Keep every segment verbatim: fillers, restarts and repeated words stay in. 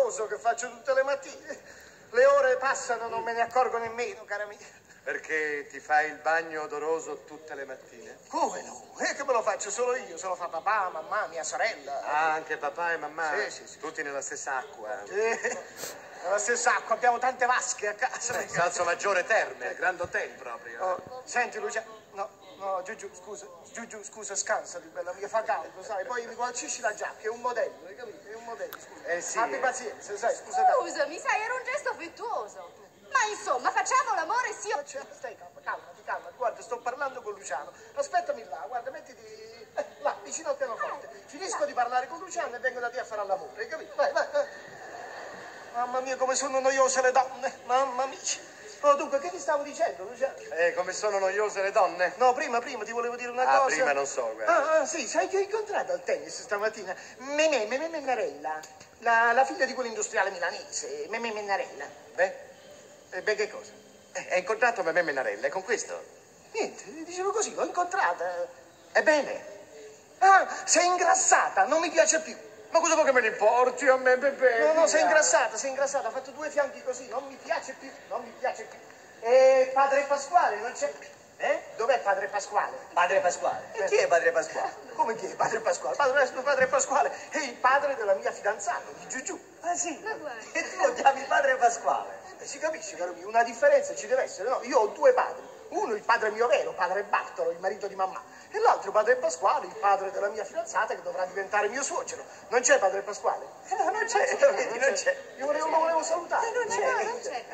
odoroso che faccio tutte le mattine. Le ore passano, non me ne accorgo nemmeno, cara mia. Perché ti fai il bagno odoroso tutte le mattine? Come no? E che me lo faccio solo io? Se lo fa papà, mamma, mia sorella. Ah, anche papà e mamma? Sì, sì, sì. Tutti nella stessa acqua? Eh, nella stessa acqua, abbiamo tante vasche a casa. Salso Maggiore Terme, Grand Hotel proprio. Oh, senti Luciano, no, no, giù giù, scusa, giù giù, scusa, scansati, bella mia, fa caldo, sai, poi mi gualcisci la giacca, è un modello, hai capito? È un modello, scusa. Eh sì. Abbi pazienza, sai, scusa tanto. Scusami, sai, era un gesto affettuoso. Ma insomma, facciamo l'amore sì o... Stai calma, calmati, calmati, guarda, sto parlando con Luciano. Aspettami là, guarda, mettiti eh, là, vicino al pianoforte. Finisco di parlare con Luciano e vengo da te a fare all'amore, hai capito? Vai, vai, vai. Mamma mia, come sono noiose le donne, mamma mia. Oh, dunque, che ti stavo dicendo, Luciano? Eh, come sono noiose le donne? No, prima, prima ti volevo dire una Ah, cosa. prima non so, guarda. Ah, ah, sì, sai che ho incontrato al tennis stamattina? Memè, Memè Mennarella, la, la figlia di quell'industriale milanese, Memè Mennarella. Beh, E beh, che cosa? eh, hai incontrato me Mennarella, è con questo? Niente, dicevo così, l'ho incontrata. Ebbene, Ah, sei ingrassata, non mi piace più. ma cosa vuoi che me ne importi a me, bebè? No, no, sei Via. ingrassata, sei ingrassata, ha fatto due fianchi così, non mi piace più, non mi piace più. E padre Pasquale non c'è più. Eh? Dov'è padre Pasquale? Padre Pasquale. E chi è padre Pasquale? Come chi è padre Pasquale? Padre, padre Pasquale è il padre della mia fidanzata, di Giugiù. Ah sì? Ma guarda. E tu lo chiami padre Pasquale? Eh, si capisce, caro mio, una differenza ci deve essere, no? Io ho due padri. Uno il padre mio vero, padre Bartolo, il marito di mamma. E l'altro padre Pasquale, il padre della mia fidanzata che dovrà diventare mio suocero. Non c'è padre Pasquale? Eh no, non c'è, vedi, non c'è. Io volevo, lo volevo salutare. Non c'è. No, non c'è,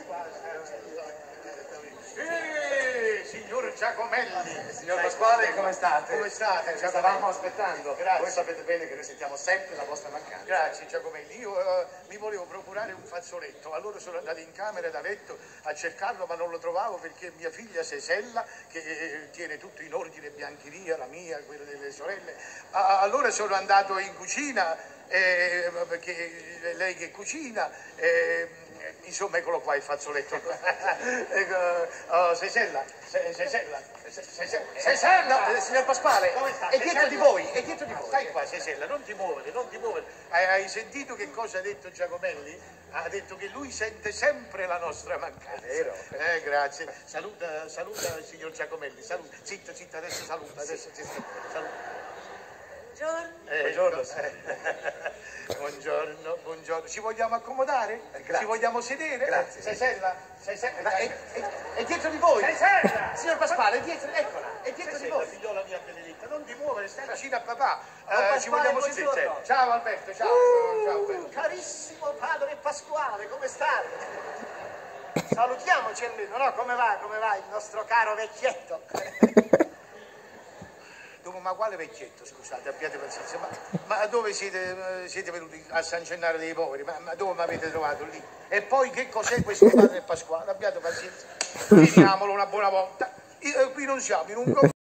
Eh, signor Giacomelli. Signor Pasquale, come state? Come state? Ci stavamo aspettando. Grazie. Voi sapete bene che noi sentiamo sempre la vostra mancanza. Grazie Giacomelli, io eh, mi volevo procurare un fazzoletto, allora sono andato in camera da letto a cercarlo ma non lo trovavo perché mia figlia Sesella, che eh, tiene tutto in ordine, biancheria, la mia, quella delle sorelle, ah, allora sono andato in cucina, eh, perché lei che cucina, eh, insomma eccolo qua il fazzoletto. Ecco, oh, Sesella, Se- Sesella, Se- Se- Sesella, Eh, signor Pasquale, come sta? è dietro di voi, è dietro di voi. Stai qua, Sesella, non ti muovere, non ti muovere. Hai, hai sentito che cosa ha detto Giacomelli? Ha detto che lui sente sempre la nostra mancanza. Vero. Eh, grazie. Saluta, saluta il signor Giacomelli, saluta. Zitta, zitta, adesso saluta, adesso zitta, saluta. Buongiorno. Eh, Buongiorno, eh. buongiorno, buongiorno. Ci vogliamo accomodare? Eh, grazie. Ci vogliamo sedere? Grazie. Sesella, Sesella. Ma è, è- è dietro di voi. Sesella! Signor Pasquale, è dietro, eccola, è dietro di Sesella, voi. figliola mia benedetta, non ti muovere, stai vicino a papà. Oh, Eh, ci Pasquale, vogliamo buongiorno. sedere. Ciao Alberto, ciao. ciao Uh, Alberto. carissimo padre Pasquale, come state? Salutiamoci almeno, no? Come va, come va il nostro caro vecchietto? Dico, ma quale vecchietto, scusate, abbiate pazienza, ma, ma dove siete, eh, siete venuti a San Gennaro dei Poveri? Ma, ma dove mi avete trovato lì? E poi che cos'è questo padre Pasquale? Abbiate pazienza, finiamolo una buona volta. Io, qui non siamo in un